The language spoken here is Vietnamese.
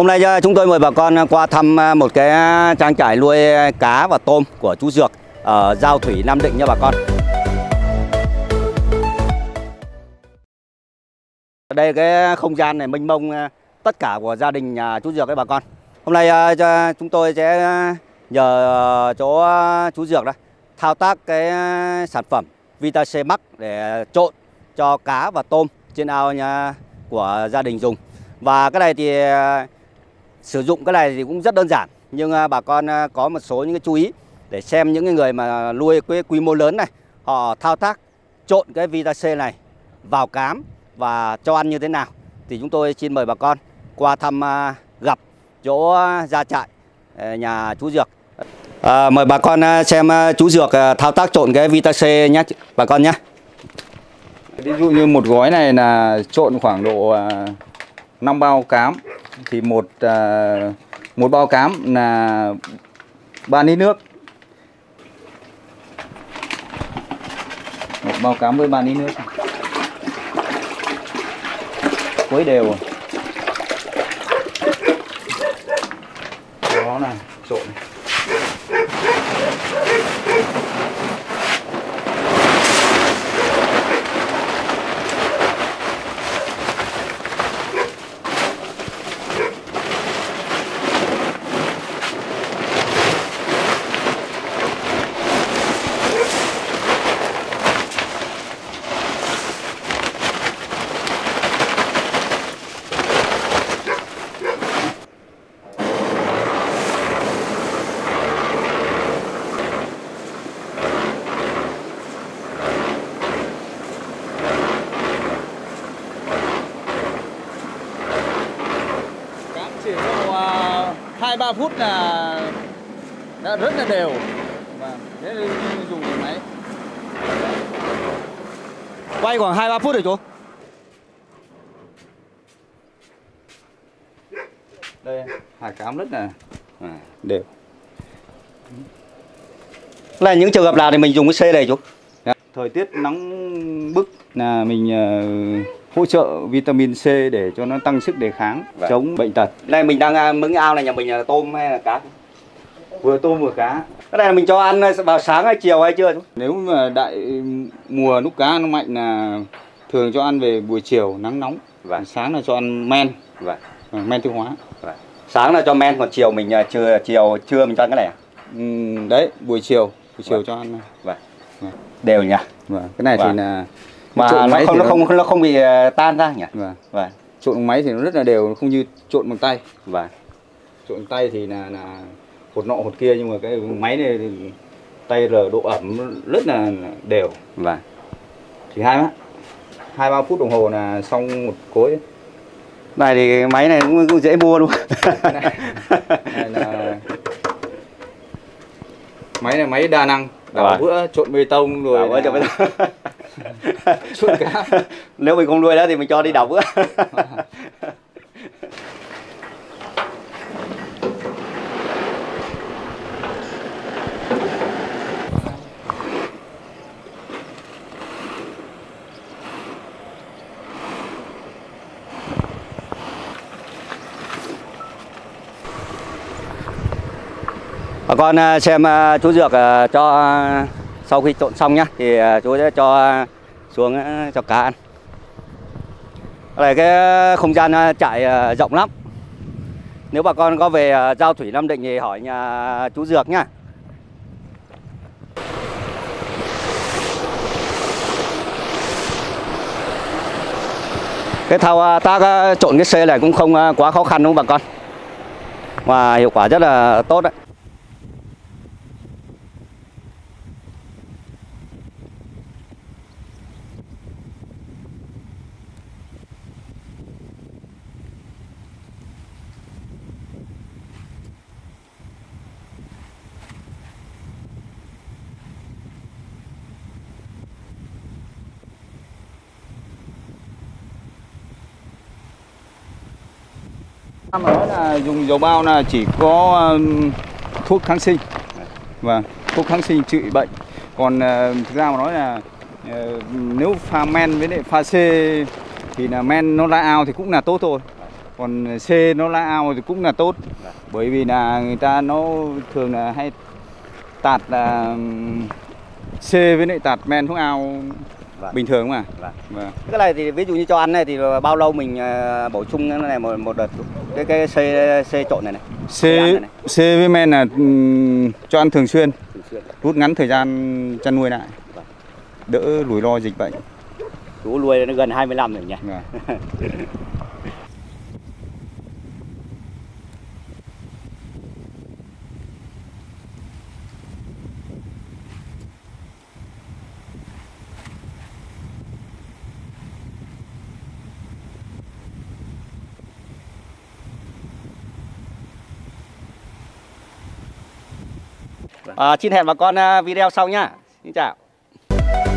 Hôm nay chúng tôi mời bà con qua thăm một cái trang trại nuôi cá và tôm của chú Dược ở Giao Thủy, Nam Định nha bà con. Ở đây cái không gian này mênh mông tất cả của gia đình nhà chú Dược đấy bà con. Hôm nay chúng tôi sẽ nhờ chỗ chú Dược đó thao tác cái sản phẩm Vitac Max để trộn cho cá và tôm trên ao của gia đình dùng. Và cái này thì sử dụng cái này thì cũng rất đơn giản, nhưng bà con có một số những cái chú ý để xem những người mà nuôi quy mô lớn này, họ thao tác trộn cái Vitac này vào cám và cho ăn như thế nào. Thì chúng tôi xin mời bà con qua thăm gặp chỗ gia trại nhà chú Dược. Mời bà con xem chú Dược thao tác trộn cái Vitac nhé bà con nhé. Ví dụ như một gói này là trộn khoảng độ 5 bao cám, thì một bao cám là 3 lít nước. Một bao cám với 3 lít nước. Quấy đều. Đó là trộn. Chỉ sau 2-3 phút là đã rất là đều. Và thế là dùng máy Quay khoảng 2-3 phút rồi chú. đây, hạt cám rất là đều. Là những trường hợp nào thì mình dùng cái C này chú? Thời tiết nóng bức là mình hỗ trợ vitamin C để cho nó tăng sức đề kháng, chống bệnh tật. Đây mình đang mứng ao này, nhà mình là tôm hay là cá? Vừa tôm vừa cá. Cái này là mình cho ăn vào sáng hay chiều hay trưa chú? Nếu mà đại mùa lúc cá nó mạnh là thường cho ăn về buổi chiều nắng nóng, và sáng là cho ăn men, men tiêu hóa. Sáng là cho men, còn chiều mình trưa mình cho ăn cái này à? Đấy, buổi chiều cho ăn. Đều nhỉ? Cái này thì là mà nó không bị tan ra nhỉ? Trộn bằng máy thì nó rất là đều, không như trộn bằng tay. Trộn bằng tay thì là hột nọ hột kia, nhưng mà cái máy này thì tay rờ độ ẩm rất là đều. Chỉ 2-3 phút đồng hồ là xong một cối. Này thì máy này cũng dễ mua luôn. Máy này máy đa năng, đảo bữa trộn bê tông rồi trộn cá. Nếu mình không nuôi đó thì mình cho đi đảo bữa. Bà con xem chú Dược cho sau khi trộn xong nhá, thì chú sẽ cho xuống cho cá ăn. Đây cái không gian trại rộng lắm. Nếu bà con có về Giao Thủy, Nam Định thì hỏi nhà chú Dược nhá. Cái thao tác trộn cái C này cũng không quá khó khăn đúng không bà con? Và hiệu quả rất là tốt đấy. Mà nói là dùng dầu bao là chỉ có thuốc kháng sinh, thuốc kháng sinh trị bệnh. Còn thực ra mà nói là nếu pha men với lại pha C thì là men nó ra ao thì cũng là tốt thôi. Còn C nó là ao thì cũng là tốt. Bởi vì là người ta nó thường là hay tạt C với lại tạt men xuống ao bình thường mà. Vâng. Cái này thì ví dụ như cho ăn này thì bao lâu mình bổ sung cái này một đợt cái C trộn này này. C với men là cho ăn thường xuyên. Rút ngắn thời gian chăn nuôi lại. Đỡ rủi ro dịch bệnh. Chú nuôi nó gần 20 năm rồi nhỉ. Xin hẹn bà con video sau nhá. Xin chào.